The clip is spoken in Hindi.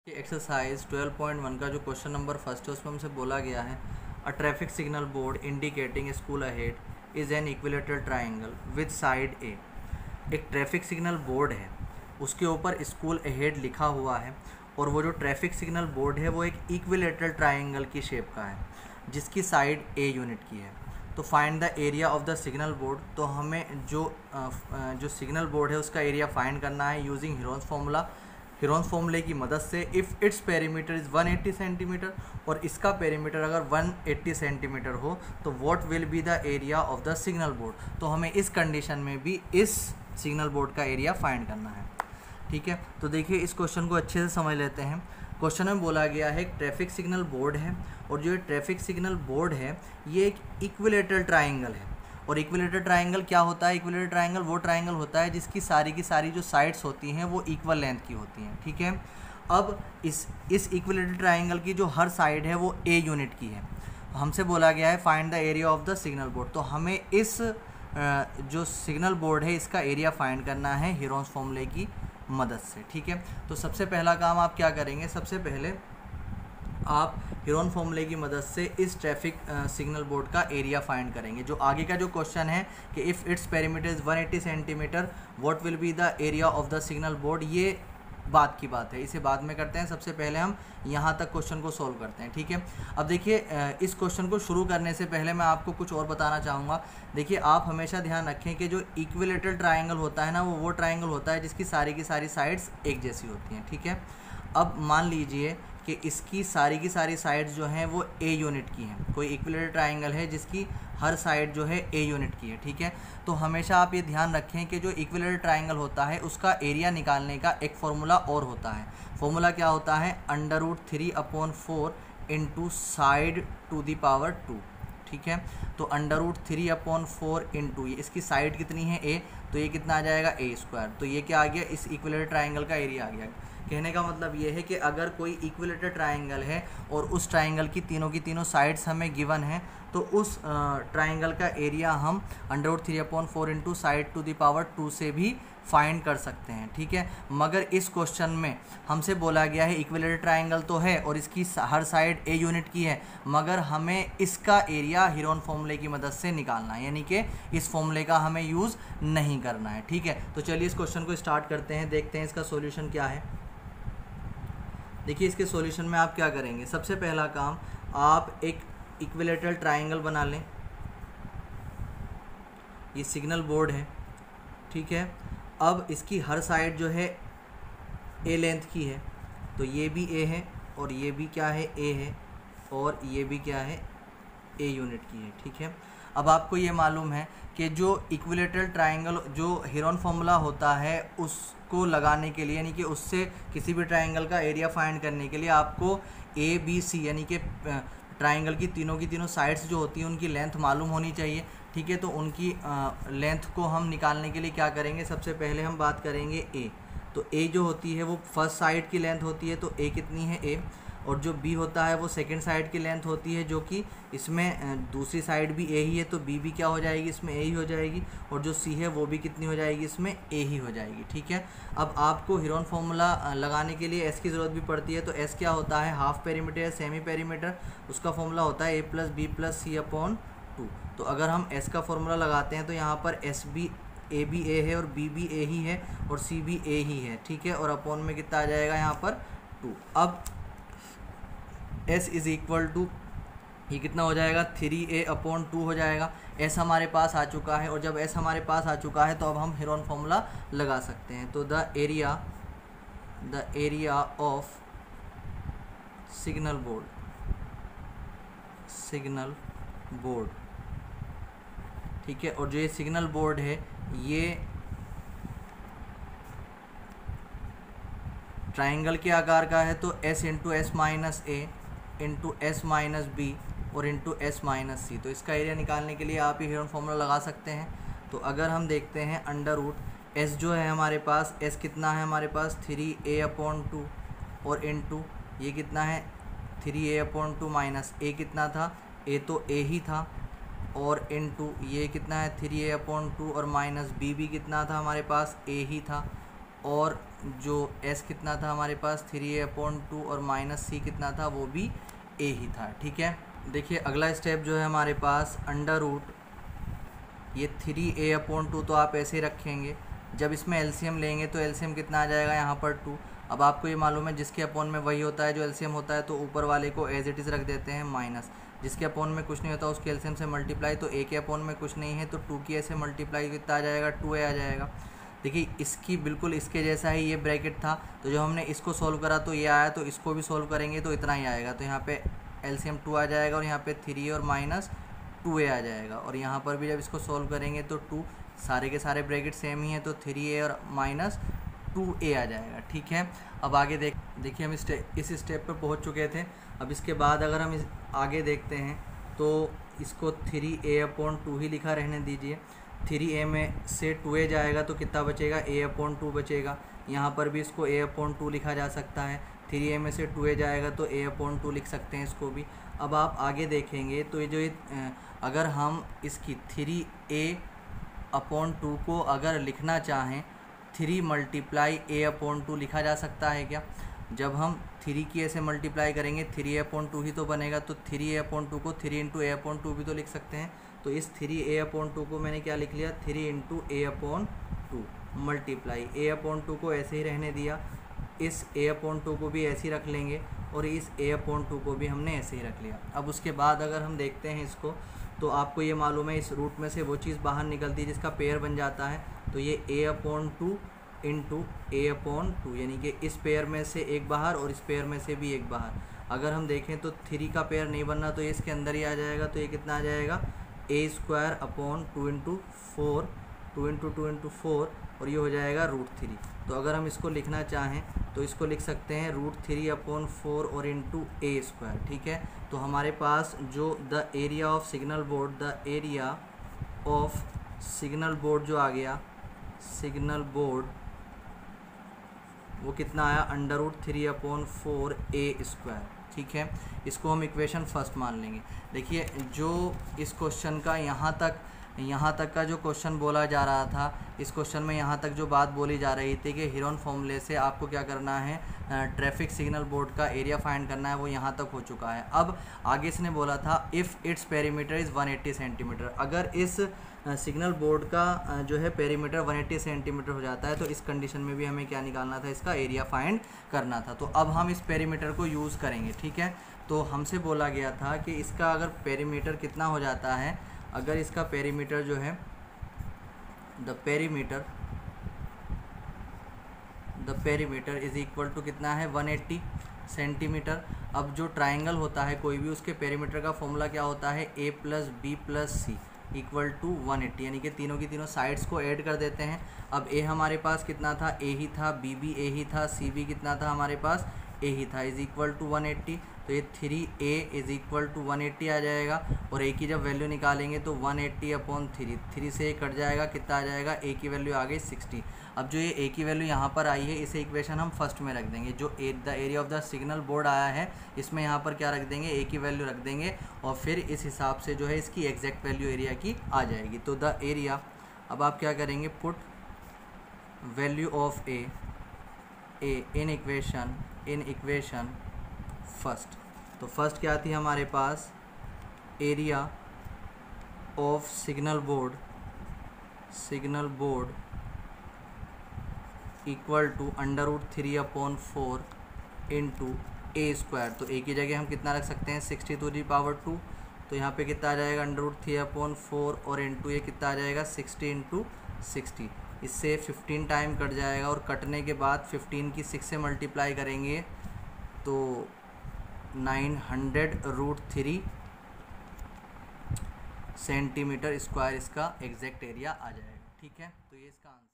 एक्सरसाइज 12.1 का जो क्वेश्चन नंबर फर्स्ट है उसमें हमसे बोला गया है a traffic signal board indicating school ahead is an equilateral triangle with side a. एक ट्रैफिक सिग्नल बोर्ड है, उसके ऊपर स्कूल अहेड लिखा हुआ है और वो जो ट्रैफिक सिग्नल बोर्ड है वो एक इक्विलेटरल ट्राइंगल की शेप का है जिसकी साइड ए यूनिट की है। तो find the area of the signal board. तो हमें जो सिग्नल बोर्ड है उसका एरिया फाइंड करना है यूजिंग हीरोन्स फॉर्मूले की मदद से। If its perimeter is 180 centimetre और इसका पेरीमीटर अगर 180 सेंटीमीटर हो तो what will be the area of the signal board. तो हमें इस कंडीशन में भी इस सिग्नल बोर्ड का एरिया फाइंड करना है। ठीक है, तो देखिए इस क्वेश्चन को अच्छे से समझ लेते हैं। क्वेश्चन में बोला गया है एक ट्रैफिक सिग्नल बोर्ड है और जो ट्रैफिक सिग्नल बोर्ड है ये एक इक्विलेटरल ट्राइंगल है। और इक्विलेटरल ट्राइंगल क्या होता है? इक्विलेटरल ट्राइंगल वो ट्राइंगल होता है जिसकी सारी की सारी जो साइड्स होती हैं वो इक्वल लेंथ की होती हैं। ठीक है, अब इस इक्विलेटरल ट्राइंगल की जो हर साइड है वो ए यूनिट की है। हमसे बोला गया है find the area of the signal board. तो हमें इस जो सिग्नल बोर्ड है इसका एरिया फाइंड करना है हीरोन्स फॉर्मूले की मदद से। ठीक है, तो सबसे पहला काम आप क्या करेंगे? सबसे पहले आप हीरोन फॉर्मूले की मदद से इस ट्रैफिक सिग्नल बोर्ड का एरिया फाइंड करेंगे। जो आगे का जो क्वेश्चन है कि if its perimeter is 180 centimetre what will be the area of the signal board, ये बात की बात है, इसे बाद में करते हैं। सबसे पहले हम यहाँ तक क्वेश्चन को सोल्व करते हैं। ठीक है, अब देखिए इस क्वेश्चन को शुरू करने से पहले मैं आपको कुछ और बताना चाहूँगा। देखिए आप हमेशा ध्यान रखें कि जो इक्विलेटरल ट्राइंगल होता है ना वो ट्राइंगल होता है जिसकी सारी की सारी साइड्स एक जैसी होती हैं। ठीक है, अब मान लीजिए कि इसकी सारी की सारी साइड्स जो हैं वो ए यूनिट की हैं। कोई इक्विलेटरल ट्राइंगल है जिसकी हर साइड जो है ए यूनिट की है। ठीक है, तो हमेशा आप ये ध्यान रखें कि जो इक्विलेटरल ट्राइंगल होता है उसका एरिया निकालने का एक फॉर्मूला और होता है। फॉर्मूला क्या होता है? √3/4 into side to the power 2। ठीक है, तो √3/4 इंटू ये इसकी साइड कितनी है ए, तो ये कितना आ जाएगा a²। तो ये क्या आ गया? इस इक्विलेटरल ट्राइंगल का एरिया आ गया। कहने का मतलब ये है कि अगर कोई इक्विलेटरल ट्राइंगल है और उस ट्राइंगल की तीनों साइड्स हमें गिवन है तो उस ट्राइंगल का एरिया हम √3/4 into side to the power 2 से भी फाइंड कर सकते हैं। ठीक है, मगर इस क्वेश्चन में हमसे बोला गया है इक्विलेटरल ट्राइंगल तो है और इसकी हर साइड ए यूनिट की है, मगर हमें इसका एरिया हीरोन फॉर्मूले की मदद से निकालना है, यानी कि इस फॉर्मूले का हमें यूज़ नहीं करना है। ठीक है, तो चलिए इस क्वेश्चन को स्टार्ट करते हैं, देखते हैं इसका सॉल्यूशन क्या है। देखिए इसके सॉल्यूशन में आप क्या करेंगे? सबसे पहला काम आप एक इक्विलेटरल ट्राइंगल बना लें। ये सिग्नल बोर्ड है। ठीक है, अब इसकी हर साइड जो है ए लेंथ की है, तो ये भी ए है और ये भी क्या है? ए है और ये भी क्या है? ए यूनिट की है। ठीक है, अब आपको ये मालूम है कि जो इक्विलेटरल ट्राइंगल जो हीरोन फार्मूला होता है उसको लगाने के लिए, यानी कि उससे किसी भी ट्राइंगल का एरिया फाइंड करने के लिए आपको ए बी सी यानी कि ट्राइंगल की तीनों साइड्स जो होती हैं उनकी लेंथ मालूम होनी चाहिए। ठीक है, तो उनकी लेंथ को हम निकालने के लिए क्या करेंगे? सबसे पहले हम बात करेंगे ए। तो ए जो होती है वो फर्स्ट साइड की लेंथ होती है, तो ए कितनी है? ए। और जो बी होता है वो सेकंड साइड की लेंथ होती है, जो कि इसमें दूसरी साइड भी ए ही है, तो बी भी क्या हो जाएगी? इसमें ए ही हो जाएगी। और जो सी है वो भी कितनी हो जाएगी? इसमें ए ही हो जाएगी। ठीक है, अब आपको हीरोन फार्मूला लगाने के लिए एस की ज़रूरत भी पड़ती है। तो एस क्या होता है? हाफ पेरीमीटर या सेमी पेरीमीटर। उसका फॉर्मूला होता है a+b+c/2। तो अगर हम एस का फॉर्मूला लगाते हैं तो यहाँ पर एस भी ए भी ए है और बी भी ए ही है और सी भी ए ही है। ठीक है, और अपॉन में कितना आ जाएगा यहाँ पर? 2। अब S इज़ इक्वल टू ये कितना हो जाएगा? 3a/2 हो जाएगा। S हमारे पास आ चुका है और जब S हमारे पास आ चुका है तो अब हम हीरोन फार्मूला लगा सकते हैं। तो the area of signal board. ठीक है, और जो ये सिग्नल बोर्ड है ये ट्राइंगल के आकार का है, तो S into S-A into S-B और इंटू S-C। तो इसका एरिया निकालने के लिए आप ये हीरोन फार्मूला लगा सकते हैं। तो अगर हम देखते हैं √S जो है हमारे पास, S कितना है हमारे पास? 3a/2 और इंटू ये कितना है? 3a/2 माइनस ए कितना था? ए तो ए ही था, और इंटू ये कितना है? 3a/2 और माइनस बी भी कितना था हमारे पास? ए ही था। और जो s कितना था हमारे पास 3a/2 और माइनस c कितना था वो भी a ही था। ठीक है, देखिए अगला स्टेप जो है हमारे पास अंडर रूट ये 3a/2 तो आप ऐसे ही रखेंगे। जब इसमें एलसीएम लेंगे तो एलसीएम कितना आ जाएगा यहाँ पर 2। अब आपको ये मालूम है जिसके अपॉन में वही होता है जो एलसीएम होता है, तो ऊपर वाले को एज इट इज़ रख देते हैं माइनस। जिसके अपॉन में कुछ नहीं होता उसके एलसीएम से मल्टीप्लाई, तो a के अपॉन में कुछ नहीं है तो 2 की ऐसे मल्टीप्लाई कितना आ जाएगा 2a आ जाएगा। देखिए इसकी बिल्कुल इसके जैसा ही ये ब्रैकेट था, तो जब हमने इसको सॉल्व करा तो ये आया, तो इसको भी सॉल्व करेंगे तो इतना ही आएगा। तो यहाँ पे एलसीएम 2 आ जाएगा और यहाँ पे 3 और माइनस 2a आ जाएगा। और यहाँ पर भी जब इसको सॉल्व करेंगे तो 2, सारे के सारे ब्रैकेट सेम ही हैं तो 3a और माइनस 2a आ जाएगा। ठीक है, अब आगे देखिए हम इस स्टेप पर पहुँच चुके थे। अब इसके बाद अगर हम आगे देखते हैं तो इसको 3a/2 ही लिखा रहने दीजिए। 3a में से 2a जाएगा तो कितना बचेगा a/2 बचेगा। यहाँ पर भी इसको a/2 लिखा जा सकता है। 3a में से 2a जाएगा तो a/2 लिख सकते हैं इसको भी। अब आप आगे देखेंगे तो ये अगर हम इसकी 3a/2 को अगर लिखना चाहें 3 मल्टीप्लाई a/2 लिखा जा सकता है क्या? जब हम 3 की ऐसे मल्टीप्लाई करेंगे 3a/2 ही तो बनेगा, तो 3a/2 को 3 इंटू a/2 भी तो लिख सकते हैं। तो इस 3a/2 को मैंने क्या लिख लिया 3 इंटू a/2 मल्टीप्लाई a/2 को ऐसे ही रहने दिया, इस a/2 को भी ऐसे ही रख लेंगे और इस a/2 को भी हमने ऐसे ही रख लिया। अब उसके बाद अगर हम देखते हैं इसको तो आपको ये मालूम है इस रूट में से वो चीज़ बाहर निकलती है जिसका पेयर बन जाता है, तो ये a/2 इंटू a/2 यानी कि इस पेयर में से एक बाहर और इस पेयर में से भी एक बाहर। अगर हम देखें तो 3 का पेयर नहीं बनना तो ये इसके अंदर ही आ जाएगा, तो ये कितना आ जाएगा a²/2 इंटू 4, 2 इंटू 2 इंटू 4 और ये हो जाएगा √3। तो अगर हम इसको लिखना चाहें तो इसको लिख सकते हैं √3/4 और इंटू a²। ठीक है, तो हमारे पास जो the area of signal board जो आ गया सिग्नल बोर्ड वो कितना आया √3/4a²। ठीक है, इसको हम इक्वेशन फर्स्ट मान लेंगे। देखिए जो इस क्वेश्चन का यहाँ तक का जो क्वेश्चन बोला जा रहा था, इस क्वेश्चन में यहाँ तक जो बात बोली जा रही थी कि हेरोन फॉर्मूले से आपको क्या करना है ट्रैफिक सिग्नल बोर्ड का एरिया फाइंड करना है, वो यहाँ तक हो चुका है। अब आगे इसने बोला था if its perimeter is 180 centimetre, अगर इस सिग्नल बोर्ड का जो है पेरीमीटर 180 सेंटीमीटर हो जाता है तो इस कंडीशन में भी हमें क्या निकालना था, इसका एरिया फाइंड करना था। तो अब हम इस पेरीमीटर को यूज़ करेंगे। ठीक है, तो हमसे बोला गया था कि इसका अगर पेरीमीटर कितना हो जाता है, अगर इसका पेरीमीटर जो है the perimeter is equal to कितना है 180 सेंटीमीटर। अब जो ट्राइंगल होता है कोई भी उसके पेरीमीटर का फॉर्मूला क्या होता है a + b + c equal to 180, यानी कि तीनों की तीनों साइड्स को ऐड कर देते हैं। अब a हमारे पास कितना था a ही था, b भी a ही था, c भी कितना था हमारे पास a ही था, इज़ इक्वल टू 180। तो ये 3a इज़ इक्वल टू 180 आ जाएगा और a की जब वैल्यू निकालेंगे तो 180/3, 3 से ये कट जाएगा, कितना आ जाएगा a की वैल्यू आ गई 60। अब जो ये a की वैल्यू यहाँ पर आई है इसे इक्वेशन हम फर्स्ट में रख देंगे। जो the area of the signal board आया है इसमें यहाँ पर क्या रख देंगे a की वैल्यू रख देंगे और फिर इस हिसाब से जो है इसकी एग्जैक्ट वैल्यू एरिया की आ जाएगी। तो द एरिया, अब आप क्या करेंगे put value of a in equation first. तो फर्स्ट क्या थी हमारे पास area of signal board equal to √3/4 into a²। तो a की जगह हम कितना रख सकते हैं 60⁻², तो यहाँ पे कितना आ जाएगा √3/4 और इंटू ये कितना आ जाएगा 60 इंटू 60। इससे 15 टाइम कट जाएगा और कटने के बाद 15 की 6 से मल्टीप्लाई करेंगे तो 900√3 सेंटीमीटर स्क्वायर इसका एग्जैक्ट एरिया आ जाएगा। ठीक है, तो ये इसका आंसर